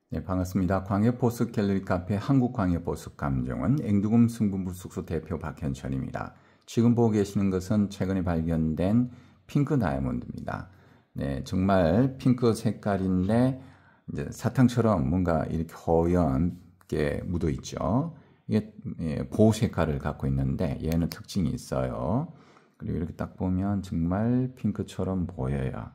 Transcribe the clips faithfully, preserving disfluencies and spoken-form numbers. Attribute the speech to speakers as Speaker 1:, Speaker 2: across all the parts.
Speaker 1: 네, 반갑습니다. 광역보습 갤러리 카페 한국광역보습 감정원 앵두금 승분불숙소 대표 박현철입니다. 지금 보고 계시는 것은 최근에 발견된 핑크 다이아몬드입니다. 네, 정말 핑크 색깔인데 이제 사탕처럼 뭔가 이렇게 허연게 묻어 있죠. 이게 보호 색깔을 갖고 있는데 얘는 특징이 있어요. 그리고 이렇게 딱 보면 정말 핑크처럼 보여요.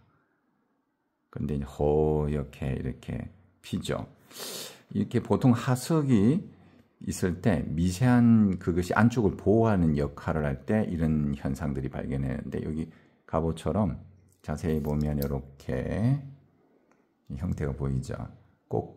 Speaker 1: 근데 이제 허옇게 이렇게 피죠. 이렇게 보통 하석이 있을 때 미세한 그것이 안쪽을 보호하는 역할을 할 때 이런 현상들이 발견되는데 여기 갑옷처럼 자세히 보면 이렇게 형태가 보이죠. 꼭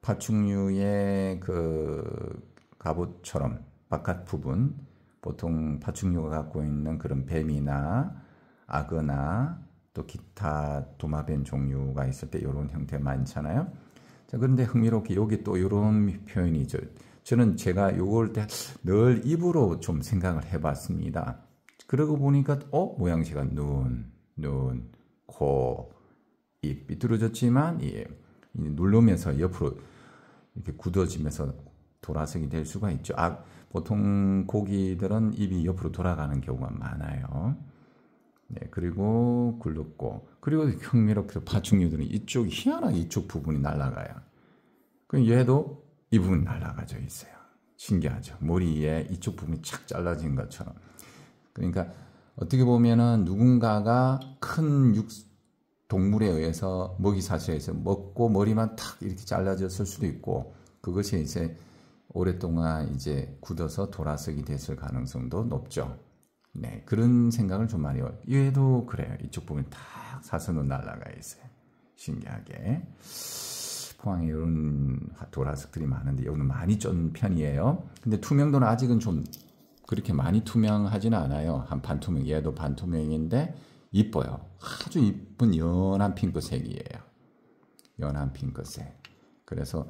Speaker 1: 파충류의 그 갑옷처럼 바깥 부분, 보통 파충류가 갖고 있는 그런 뱀이나 악어나 또 기타 도마뱀 종류가 있을 때 이런 형태 많잖아요. 자, 그런데 흥미롭게 여기 또 이런 표현이죠. 저는 제가 요걸 때 늘 입으로 좀 생각을 해봤습니다. 그러고 보니까 어 모양새가 눈, 눈, 코, 입 삐뚤어졌지만 예, 누르면서 옆으로 이렇게 굳어지면서 돌아서게 될 수가 있죠. 아, 보통 고기들은 입이 옆으로 돌아가는 경우가 많아요. 네, 그리고 굴렀고, 그리고 흥미롭게 파충류들은 이쪽, 희한하게 이쪽 부분이 날아가요. 그럼 얘도 이 부분이 날아가져 있어요. 신기하죠. 머리에 이쪽 부분이 착 잘라진 것처럼. 그러니까 어떻게 보면은 누군가가 큰 육, 동물에 의해서 먹이사슬에서 먹고 머리만 탁 이렇게 잘라졌을 수도 있고, 그것이 이제 오랫동안 이제 굳어서 돌아서게 됐을 가능성도 높죠. 네, 그런 생각을 좀 많이 해요. 얘도 그래요. 이쪽 부분 다 사선으로 날아가 있어요. 신기하게. 포항에 이런 도라석들이 많은데 여기는 많이 쫀 편이에요. 근데 투명도는 아직은 좀 그렇게 많이 투명하지는 않아요. 한 반투명, 얘도 반투명인데 이뻐요. 아주 이쁜 연한 핑크색이에요. 연한 핑크색. 그래서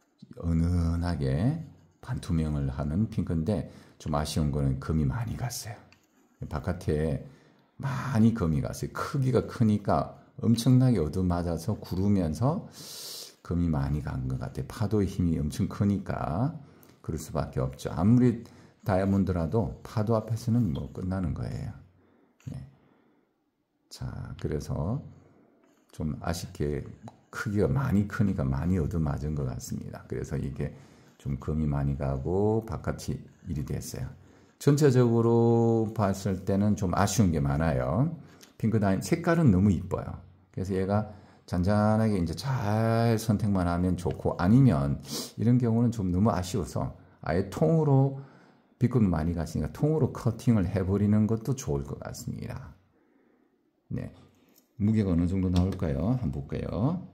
Speaker 1: 은은하게 반투명을 하는 핑크인데 좀 아쉬운 거는 금이 많이 갔어요. 바깥에 많이 금이 갔어요. 크기가 크니까 엄청나게 얻어맞아서 구르면서 금이 많이 간 것 같아요. 파도의 힘이 엄청 크니까 그럴 수밖에 없죠. 아무리 다이아몬드라도 파도 앞에서는 뭐 끝나는 거예요. 네. 자, 그래서 좀 아쉽게 크기가 많이 크니까 많이 얻어맞은 것 같습니다. 그래서 이게 좀 금이 많이 가고 바깥이 일이 됐어요. 전체적으로 봤을 때는 좀 아쉬운 게 많아요. 핑크 다이아몬드 색깔은 너무 이뻐요. 그래서 얘가 잔잔하게 이제 잘 선택만 하면 좋고, 아니면 이런 경우는 좀 너무 아쉬워서 아예 통으로 비금 많이 갔으니까 통으로 커팅을 해버리는 것도 좋을 것 같습니다. 네, 무게가 어느 정도 나올까요? 한번 볼까요?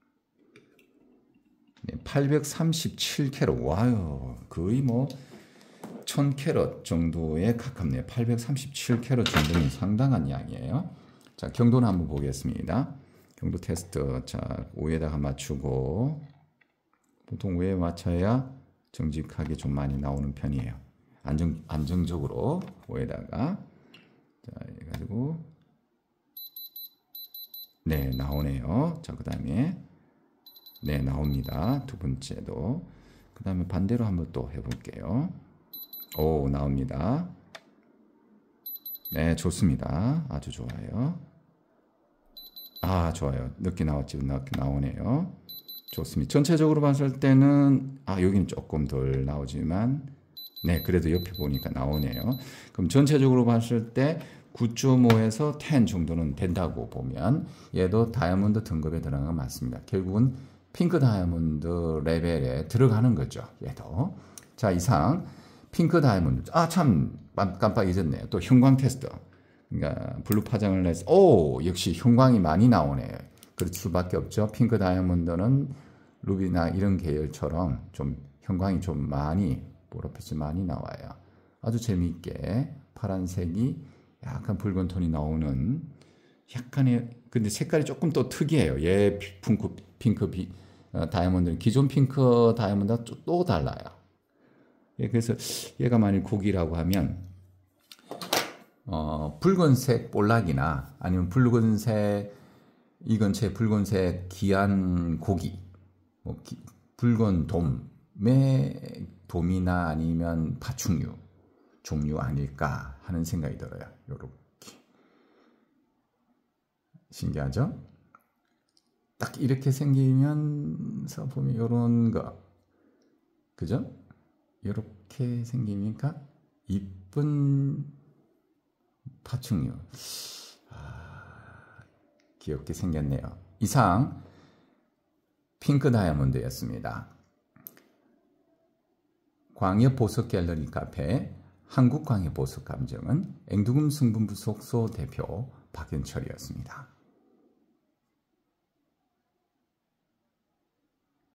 Speaker 1: 네, 팔백삼십칠 캐럿. 와요, 거의 뭐 천 캐럿 정도에 가깝네요. 팔백삼십칠 캐럿 정도면 상당한 양이에요. 자, 경도는 한번 보겠습니다. 경도 테스트. 자, 오에다가 맞추고, 보통 오에 맞춰야 정직하게 좀 많이 나오는 편이에요. 안정, 안정적으로 오에다가. 자, 해가지고, 네, 나오네요. 자, 그 다음에, 네, 나옵니다. 두 번째도. 그 다음에 반대로 한번 또 해볼게요. 오, 나옵니다. 네, 좋습니다. 아주 좋아요. 아, 좋아요. 늦게 나왔지, 늦게 나오네요. 좋습니다. 전체적으로 봤을 때는, 아, 여기는 조금 덜 나오지만, 네, 그래도 옆에 보니까 나오네요. 그럼 전체적으로 봤을 때 구 점 오에서 십 정도는 된다고 보면, 얘도 다이아몬드 등급에 들어간 건 맞습니다. 결국은 핑크 다이아몬드 레벨에 들어가는 거죠. 얘도. 자, 이상. 핑크 다이아몬드. 아, 참 깜빡 잊었네요. 또 형광 테스트. 그러니까 블루 파장을 내서, 오, 역시 형광이 많이 나오네요. 그럴 수밖에 없죠. 핑크 다이아몬드는 루비나 이런 계열처럼 좀 형광이 좀 많이, 보랏빛이 많이 나와요. 아주 재미있게 파란색이 약간 붉은 톤이 나오는 약간의, 근데 색깔이 조금 또 특이해요. 얘 핑크, 핑크 비, 어, 다이아몬드는 기존 핑크 다이아몬드와 또 달라요. 예, 그래서 얘가 만일 고기라고 하면 어, 붉은색 볼락이나 아니면 붉은색 이 근처에 붉은색 귀한 고기, 뭐 기, 붉은 돔의 돔이나 아니면 파충류 종류 아닐까 하는 생각이 들어요. 요렇게. 신기하죠? 딱 이렇게 생기면서 보면 요런 거. 그죠? 요렇게 생기니까 이쁜 파충류. 아, 귀엽게 생겼네요. 이상 핑크 다이아몬드였습니다. 광역 보석 갤러리 카페 한국 광역 보석 감정은 앵두금 승분부 속소 대표 박현철이었습니다.